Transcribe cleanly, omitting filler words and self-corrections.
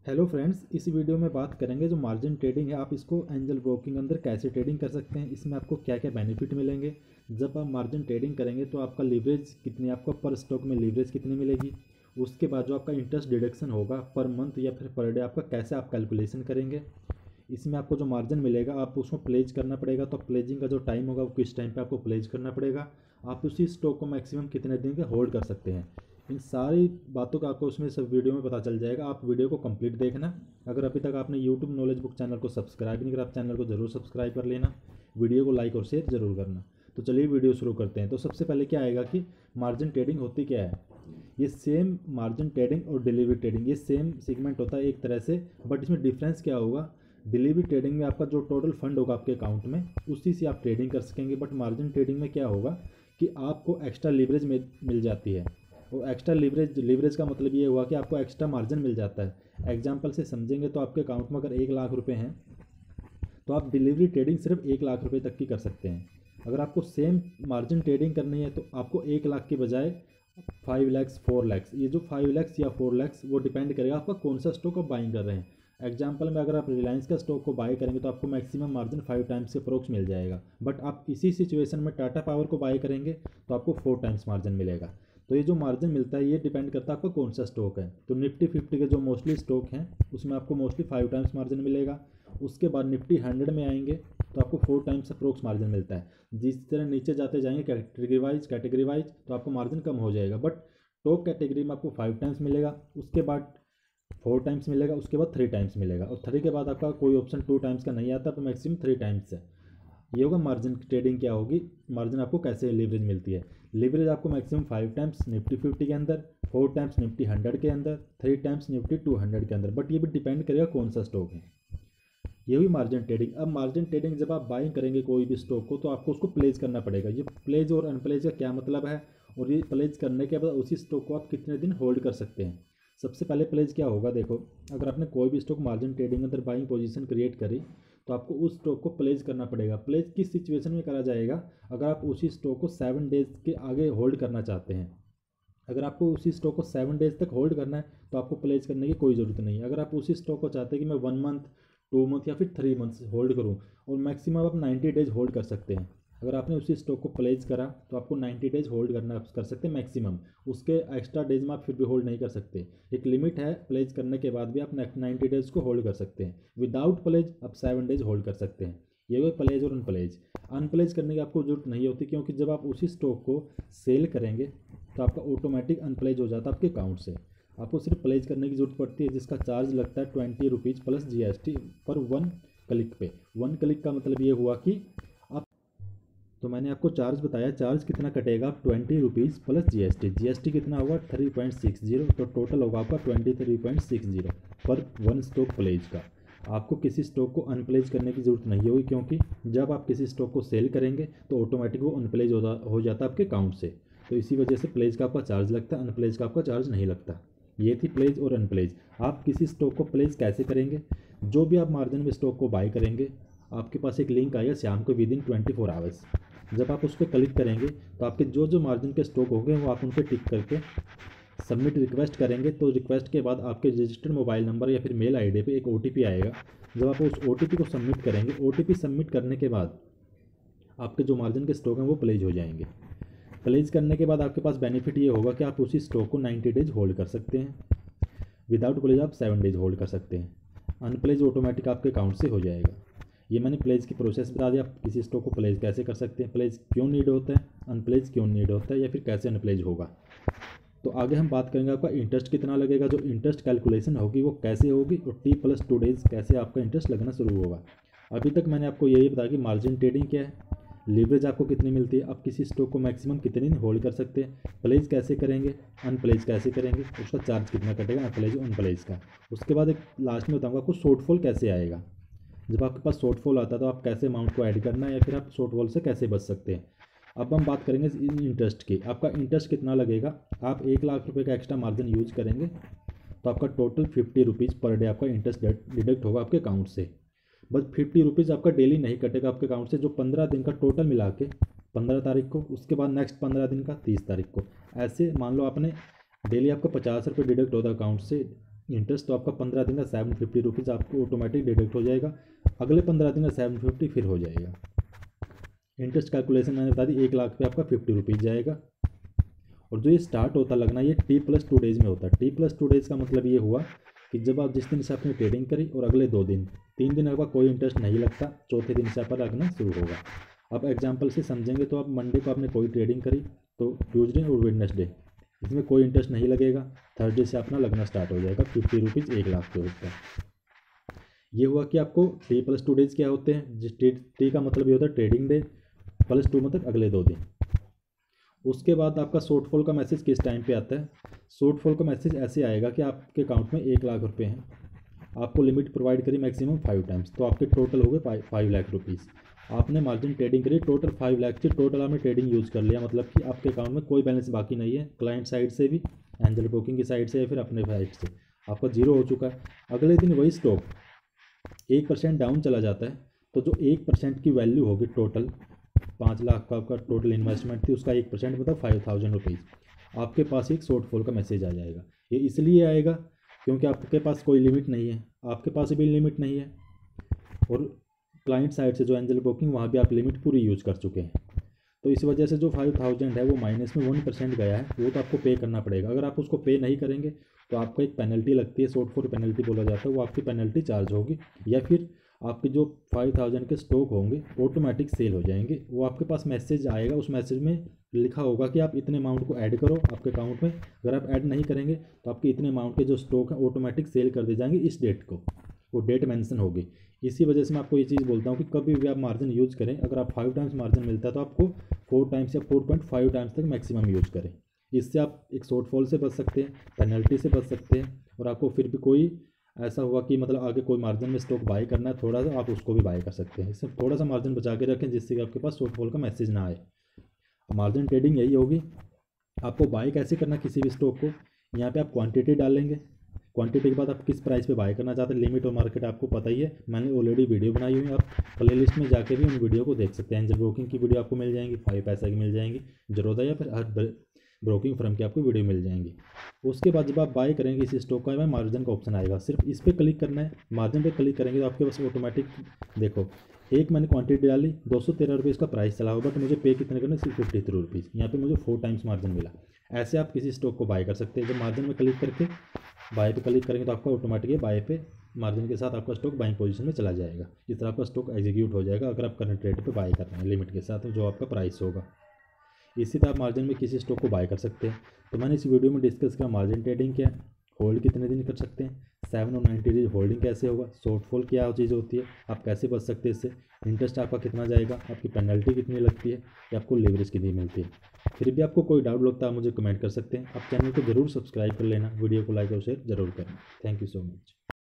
Hello friends, इस video में बात करेंगे जो मार्जिन ट्रेडिंग है आप इसको एंजल ब्रोकिंग अंदर कैसे ट्रेडिंग कर सकते हैं। इसमें आपको क्या क्या बेनिफिट मिलेंगे। जब आप मार्जिन ट्रेडिंग करेंगे तो आपका लीवरेज कितनी, आपको पर स्टॉक में लीवरेज कितनी मिलेगी। उसके बाद जो आपका इंटरेस्ट डिडक्शन होगा पर मंथ या फिर पर डे, आपका कैसे आप कैलकुलेशन करेंगे। इसमें आपको जो मार्जिन मिलेगा आप उसको प्लेज करना पड़ेगा, तो प्लेजिंग का जो टाइम होगा वो किस टाइम पे आपको प्लेज करना पड़ेगा। आप उसी स्टॉक को मैक्सिमम कितने दिन के होल्ड कर सकते हैं। इन सारी बातों का आपको उसमें सब वीडियो में पता चल जाएगा। आप वीडियो को कंप्लीट देखना। अगर अभी तक आपने यूट्यूब नॉलेज बुक चैनल को सब्सक्राइब नहीं करा, आप चैनल को जरूर सब्सक्राइब कर लेना। वीडियो को लाइक और शेयर जरूर करना। तो चलिए वीडियो शुरू करते हैं। तो सबसे पहले क्या आएगा कि मार्जिन ट्रेडिंग होती क्या है। ये सेम मार्जिन ट्रेडिंग और डिलीवरी ट्रेडिंग ये सेम सेगमेंट होता है एक तरह से, बट इसमें डिफरेंस क्या होगा। डिलीवरी ट्रेडिंग में आपका जो टोटल फंड होगा आपके अकाउंट में उसी से आप ट्रेडिंग कर सकेंगे, बट मार्जिन ट्रेडिंग में क्या होगा कि आपको एक्स्ट्रा लीवरेज मिल जाती है। और एक्स्ट्रा लीवरेज का मतलब ये हुआ कि आपको एक्स्ट्रा मार्जिन मिल जाता है। एग्जांपल से समझेंगे तो आपके अकाउंट में अगर 1,00,000 रुपये हैं तो आप डिलीवरी ट्रेडिंग सिर्फ 1,00,000 रुपये तक की कर सकते हैं। अगर आपको सेम मार्जिन ट्रेडिंग करनी है तो आपको 1,00,000 के बजाय 5,00,000 4,00,000, ये जो 5,00,000 या 4,00,000 वो डिपेंड करेगा आपका कौन सा स्टॉक आप बाइंग कर रहे हैं। एग्जाम्पल में अगर आप रिलायंस का स्टॉक को बाय करेंगे तो आपको मैक्सिमम मार्जिन 5 टाइम्स के अप्रोक्स मिल जाएगा, बट आप इसी सिचुएशन में टाटा पावर को बाय करेंगे तो आपको 4 टाइम्स मार्जिन मिलेगा। तो ये जो मार्जिन मिलता है ये डिपेंड करता है आपका कौन सा स्टॉक है। तो निफ्टी 50 के जो मोस्टली स्टॉक हैं उसमें आपको मोस्टली 5 टाइम्स मार्जिन मिलेगा। उसके बाद निफ्टी 100 में आएंगे तो आपको 4 टाइम्स अप्रोक्स मार्जिन मिलता है। जिस तरह नीचे जाते जाएंगे कैटेगरी वाइज तो आपको मार्जिन कम हो जाएगा, बट टॉप कैटेगरी में आपको 5 टाइम्स मिलेगा, उसके बाद 4 टाइम्स मिलेगा, उसके बाद 3 टाइम्स मिलेगा, और 3 के बाद आपका कोई ऑप्शन 2 टाइम्स का नहीं आता तो मैक्सिमम 3 टाइम्स है। ये होगा मार्जिन ट्रेडिंग। क्या होगी मार्जिन, आपको कैसे लीवरेज मिलती है। लीवरेज आपको मैक्सिमम 5 टाइम्स निफ्टी 50 के अंदर, 4 टाइम्स निफ्टी 100 के अंदर, 3 टाइम्स निफ्टी 200 के अंदर, बट ये भी डिपेंड करेगा कौन सा स्टॉक है। ये हुई मार्जिन ट्रेडिंग। अब मार्जिन ट्रेडिंग जब आप बाइंग करेंगे कोई भी स्टॉक को तो आपको उसको प्लेज करना पड़ेगा। ये प्लेज और अनप्लेज का क्या मतलब है, और ये प्लेज करने के बाद उसी स्टॉक को आप कितने दिन होल्ड कर सकते हैं। सबसे पहले प्लेज क्या होगा, देखो अगर आपने कोई भी स्टॉक मार्जिन ट्रेडिंग अंदर बाइंग पोजीशन क्रिएट करी तो आपको उस स्टॉक को प्लेज करना पड़ेगा। प्लेज किस सिचुएशन में करा जाएगा, अगर आप उसी स्टॉक को 7 डेज के आगे होल्ड करना चाहते हैं। अगर आपको उसी स्टॉक को 7 डेज तक होल्ड करना है तो आपको प्लेज करने की कोई ज़रूरत नहीं है। अगर आप उसी स्टॉक को चाहते हैं कि मैं 1 मंथ 2 मंथ या फिर 3 मंथ्स होल्ड करूं, और मैक्सिमम आप 90 डेज होल्ड कर सकते हैं। अगर आपने उसी स्टॉक को प्लेज करा तो आपको 90 डेज होल्ड करना कर सकते हैं मैक्सिमम। उसके एक्स्ट्रा डेज में आप फिर भी होल्ड नहीं कर सकते। एक लिमिट है, प्लेज करने के बाद भी आप 90 डेज को होल्ड कर सकते हैं। विदाउट प्लेज आप 7 डेज होल्ड कर सकते हैं। ये हुए प्लेज और अनप्लेज। अनप्लेज करने की आपको जरूरत नहीं होती, क्योंकि जब आप उसी स्टॉक को सेल करेंगे तो आपका ऑटोमेटिक अनप्लेज हो जाता है आपके अकाउंट से। आपको सिर्फ प्लेज करने की जरूरत पड़ती है, जिसका चार्ज लगता है 20 रुपीज़ प्लस GST पर 1 क्लिक पे। 1 क्लिक का मतलब ये हुआ कि आप, तो मैंने आपको चार्ज बताया, चार्ज कितना कटेगा, 20 रुपीज़ प्लस GST कितना होगा 3.60, तो टोटल होगा आपका 23.60 पर 1 स्टॉक प्लेज का। आपको किसी स्टॉक को अनप्लेज करने की ज़रूरत नहीं होगी, क्योंकि जब आप किसी स्टॉक को सेल करेंगे तो ऑटोमेटिक वो अनप्लेज हो जाता है आपके अकाउंट से। तो इसी वजह से प्लेज का आपका चार्ज लगता है, अनप्लेज का आपका चार्ज नहीं लगता। ये थी प्लेज और अनप्लेज। आप किसी स्टॉक को प्लेज कैसे करेंगे, जो भी आप मार्जिन में स्टॉक को बाय करेंगे आपके पास एक लिंक आएगा शाम को विदिन 24 आवर्स। जब आप उस पर क्लिक करेंगे तो आपके जो जो मार्जिन के स्टॉक होंगे वो आप उन पर टिक करके सबमिट रिक्वेस्ट करेंगे। तो रिक्वेस्ट के बाद आपके रजिस्टर्ड मोबाइल नंबर या फिर मेल आईडी पे एक OTP आएगा। जब आप उस OTP को सबमिट करेंगे, OTP सबमिट करने के बाद आपके जो मार्जिन के स्टॉक हैं वो प्लेज हो जाएंगे। प्लेज करने के बाद आपके पास बेनिफिट ये होगा कि आप उसी स्टॉक को 90 डेज होल्ड कर सकते हैं। विदाउट प्लेज आप 7 डेज होल्ड कर सकते हैं। अनप्लेज ऑटोमेटिक आपके अकाउंट से हो जाएगा। ये मैंने प्लेज की प्रोसेस बता दिया, आप किसी स्टॉक को प्लेज कैसे कर सकते हैं, प्लेज क्यों नीड होता है, अनप्लेज क्यों नीड होता है, या फिर कैसे अनप्लेज होगा। तो आगे हम बात करेंगे आपका इंटरेस्ट कितना लगेगा, जो इंटरेस्ट कैलकुलेशन होगी वो कैसे होगी, और T+2 डेज कैसे आपका इंटरेस्ट लगना शुरू होगा। अभी तक मैंने आपको यही बताया कि मार्जिन ट्रेडिंग क्या है, लीवरेज आपको कितनी मिलती है, आप किसी स्टॉक को मैक्सिमम कितने दिन होल्ड कर सकते हैं, प्लेज कैसे करेंगे, अनप्लेज कैसे करेंगे, उसका चार्ज कितना कटेगा अनप्लेज और अनप्लेज का। उसके बाद एक लास्ट में बताऊँगा आपको शॉर्टफॉल कैसे आएगा। जब आपके पास शॉर्टफॉल आता है तो आप कैसे अमाउंट को ऐड करना है, या फिर आप शॉर्टफॉल से कैसे बच सकते हैं। अब हम बात करेंगे इंटरेस्ट की। आपका इंटरेस्ट कितना लगेगा, आप 1,00,000 रुपये का एक्स्ट्रा मार्जिन यूज करेंगे तो आपका टोटल 50 रुपीज़ पर डे आपका इंटरेस्ट डिडक्ट होगा आपके अकाउंट से। बस 50 रुपीज़ आपका डेली नहीं कटेगा आपके अकाउंट से, जो 15 दिन का टोटल मिला के 15 तारीख को, उसके बाद नेक्स्ट 15 दिन का 30 तारीख को, ऐसे मान लो आपने डेली आपका 50 रुपये डिडक्ट होता है अकाउंट से इंटरेस्ट, तो आपका 15 दिन का 750 रुपीज़ आपको ऑटोमेटिक डिडक्ट हो जाएगा। अगले 15 दिन का 750 फिर हो जाएगा। इंटरेस्ट कैलकुलेशन मैंने बता दी, 1 लाख पे आपका 50 रुपीज़ जाएगा। और जो ये स्टार्ट होता लगना ये T+2 डेज़ में होता है। T+2 डेज़ का मतलब ये हुआ कि जब आप जिस दिन से आपने ट्रेडिंग करी और अगले 2 दिन, 3 दिन आपका कोई इंटरेस्ट नहीं लगता, चौथे दिन से आपका लगना शुरू होगा। अब एग्जांपल से समझेंगे तो आप मंडे को आपने कोई ट्रेडिंग करी तो ट्यूसडे और वेडनेसडे इसमें कोई इंटरेस्ट नहीं लगेगा, थर्सडे से अपना लगना स्टार्ट हो जाएगा 50 रुपीज़ 1 लाख के ऊपर। ये हुआ कि आपको T+2 डेज क्या होते हैं, जिस टी का मतलब ये होता है ट्रेडिंग डे, +2 मतलब अगले 2 दिन। उसके बाद आपका शॉर्टफॉल का मैसेज किस टाइम पे आता है? शॉर्टफॉल का मैसेज ऐसे आएगा कि आपके अकाउंट में 1 लाख रुपए हैं, आपको लिमिट प्रोवाइड करी मैक्सिमम 5 टाइम्स, तो आपके टोटल हो गए 5 लाख रुपीज़। आपने मार्जिन ट्रेडिंग करी टोटल 5 लाख की, टोटल आपने ट्रेडिंग यूज़ कर लिया, मतलब कि आपके अकाउंट में कोई बैलेंस बाकी नहीं है, क्लाइंट साइड से भी, एंजल ब्रोकिंग की साइड से या फिर अपने साइड से आपका जीरो हो चुका है। अगले दिन वही स्टॉक 1% डाउन चला जाता है, तो जो 1% की वैल्यू होगी टोटल 5 लाख का आपका टोटल इन्वेस्टमेंट थी, उसका 1% मतलब 5000 रुपीज़ आपके पास एक शॉर्टफॉल का मैसेज आ जाएगा। ये इसलिए आएगा क्योंकि आपके पास कोई लिमिट नहीं है, आपके पास भी लिमिट नहीं है, और क्लाइंट साइड से जो एंजल ब्रोकिंग वहाँ भी आप लिमिट पूरी यूज़ कर चुके हैं। तो इस वजह से जो 5000 है वो माइनस में 1% गया है, वो तो आपको पे करना पड़ेगा। अगर आप उसको पे नहीं करेंगे तो आपको एक पेनल्टी लगती है, शॉर्टफॉल पेनल्टी बोला जाता है, वो आपकी पेनल्टी चार्ज होगी, या फिर आपके जो 5000 के स्टॉक होंगे ऑटोमेटिक सेल हो जाएंगे। वो आपके पास मैसेज आएगा, उस मैसेज में लिखा होगा कि आप इतने अमाउंट को ऐड करो आपके अकाउंट में। अगर आप ऐड नहीं करेंगे तो आपके इतने अमाउंट के जो स्टॉक है ऑटोमेटिक सेल कर दिए जाएंगे इस डेट को, वो डेट मेंशन होगी। इसी वजह से मैं आपको ये चीज़ बोलता हूँ कि कभी भी आप मार्जिन यूज़ करें, अगर आप 5 टाइम्स मार्जिन मिलता है तो आपको 4 टाइम्स या 4.5 टाइम्स तक मैक्सिमम यूज़ करें। इससे आप एक शॉर्टफॉल से बच सकते हैं, पेनल्टी से बच सकते हैं, और आपको फिर भी कोई ऐसा हुआ कि मतलब आगे कोई मार्जिन में स्टॉक बाय करना है थोड़ा सा, आप उसको भी बाय कर सकते हैं। इससे थोड़ा सा मार्जिन बचा के रखें जिससे कि आपके पास शॉर्टफॉल का मैसेज ना आए। मार्जिन ट्रेडिंग यही होगी। आपको बाय कैसे करना किसी भी स्टॉक को, यहाँ पे आप क्वांटिटी डालेंगे, क्वांटिटी के बाद आप किस प्राइस पे बाय करना चाहते हैं, लिमिट और मार्केट आपको पता ही है, मैंने ऑलरेडी वीडियो बनाई हुई है, आप प्लेलिस्ट में जाके भी उन वीडियो को देख सकते हैं। एंजल ब्रोकिंग की वीडियो आपको मिल जाएंगी, 5 पैसा की मिल जाएंगी, जरोदा या फिर हर ब्रोकिंग फर्म की आपको वीडियो मिल जाएंगी। उसके बाद जब आप बाय करेंगे इस स्टॉक का, में मार्जिन का ऑप्शन आएगा, सिर्फ इस पर क्लिक करना है, मार्जिन पे क्लिक करेंगे तो आपके पास ऑटोमेटिक देखो, एक मैंने क्वांटिटी डाली 213 रुपये इसका प्राइस चला होगा, बट मुझे पे कितने करने, सिर्फ 53 रुपीज़, यहाँ पे मुझे 4 टाइम्स मार्जिन मिला। ऐसे आप किसी स्टॉक को बाय कर सकते हैं। जब मार्जिन में क्लिक करके बाय पे क्लिक करेंगे तो आपका ऑटोमेटिक बाय पे मार्जिन के साथ आपका स्टॉक बाइंग पोजीशन में चला जाएगा। इस तरह आपका स्टॉक एग्जीक्यूट हो जाएगा अगर आप करंट रेट पे बाय कर रहे हैं लिमिट के साथ जो आपका प्राइस होगा। इसी तरह आप मार्जिन में किसी स्टॉक को बाय कर सकते हैं। तो मैंने इस वीडियो में डिस्कस किया मार्जिन ट्रेडिंग क्या है, होल्ड कितने दिन कर सकते हैं, 7 और 90 डेज होल्डिंग कैसे होगा, शॉर्टफॉल क्या चीज़ होती है, आप कैसे बच सकते हैं इससे, इंटरेस्ट आपका कितना जाएगा, आपकी पेनल्टी कितनी लगती है, या आपको लीवरेज कितनी मिलती है। फिर भी आपको कोई डाउट लगता है मुझे कमेंट कर सकते हैं। आप चैनल को जरूर सब्सक्राइब कर लेना, वीडियो को लाइक और शेयर जरूर करना। Thank you so much.